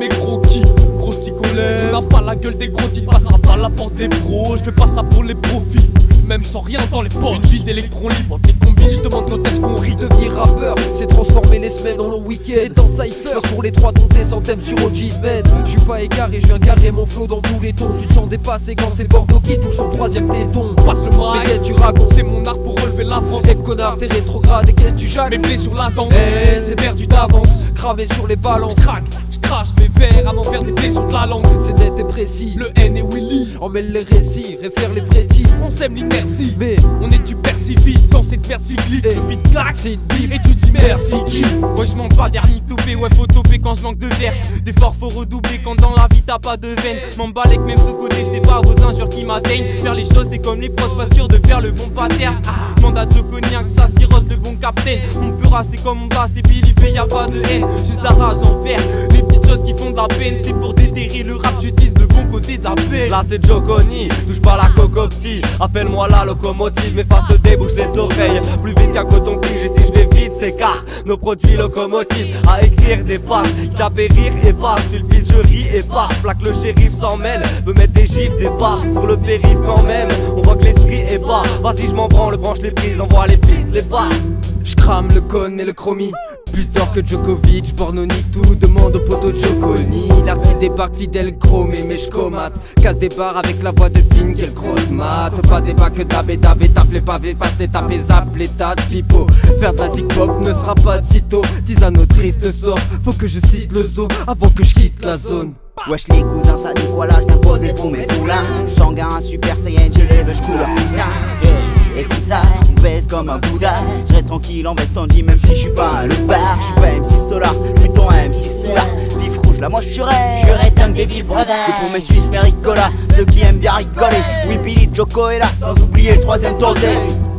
mes croquis. Gros stick on lève, on n'a pas la gueule des gros titres, passera pas la porte des pros. Je fais pas ça pour les profits, même sans rien dans les poches. Une vie d'électron libre, des combines, je demande quand est-ce qu'on rit. Devenir rappeur, c'est transformer les semaines en long week-end. Dans Cypher, pour les 3 domptés sans thème sur OG's bed. Je suis pas égaré, je viens carrer mon flow dans tous les tons. Tu te sens dépassé quand c'est Bordeaux qui touche son 3ème téton. Passe le mic, mais qu'est-ce que tu racontes? C'est mon art pour relever la France. Eh connard, t'es rétrograde et qu'est-ce que tu jacques? Mes blés sur la tente, eh c'est perdu d'avance, gravé sur les balances. Crac, je crache mes verres avant de faire des blés sur de la langue. C'est net et précis, le N et Willy emmêle les récits, réfère les vrais titres. On sème l'inertie, mais on est du persifie dans cette versiclique. Le beat claque, c'est une bif et tu dis merci qui? Ouais je manque pas dernier topé, ouais faut toper quand je manque de verre. D'efforts faut redoubler quand dans la vie t'as pas de veine. M'emballer que même ce côté c'est pas vos injures qui m'atteignent. Faire les choses c'est comme les proches, pas sûr de faire le bon pattern. Mandat de Joconiac, ça sirote le bon capitaine. On peut raser comme on bat, c'est Billy P, y'a pas de haine. Juste la rage envers les petites choses qui font de la peine. C'est pour déterrer le rap, j'utilise le bon côté de la peine. Là c'est Joconi, touche pas la cocoptie. Appelle-moi la locomotive, mes faces te débouchent les oreilles. Plus vite qu'un coton-tige, et si je vais vite c'est car nos produits locomotives. À écrire des pages, qui tapent et rire et passe. Sur le beat je ris et pars, plaque le shérif s'en mêle. Veut mettre des gifs, des barres sur le périph' quand même. On voit que l'esprit est bas, vas-y je m'en branle, branche les prises, envoie les pistes, les passes. Je crame le cône et le chromie. Plus d'or que Djokovic, Bornoni, tout demande au poteau de Joconi. L'artiste débarque fidèle chromé, mais je comate. Casse des barres avec la voix de Finn, quel grosse mat. Pas débat que dabé, tape les pavés, passe les tapes et zappe les tas de pipo. Faire de la zig-pop ne sera pas de sitôt. Tisane au triste sort, faut que je cite le zoo avant que je quitte la zone. Wesh les cousins, ça dit quoi là, je viens poser pour mes poulains. Je sens un super saiyan, j'ai les veuches couleur poussin. Écoute ça, on baisse comme un Bouddha. Je reste tranquille en veste en dit même si je suis pas un loupard. Je suis pas M6 Solar, plutôt un M6 Solar. Pif rouge, là moi je suis comme des villes brevets. C'est pour mes Suisses, mes Ricola, ceux qui aiment bien rigoler. Oui Billy, Joko est là, sans oublier le 3ème tour.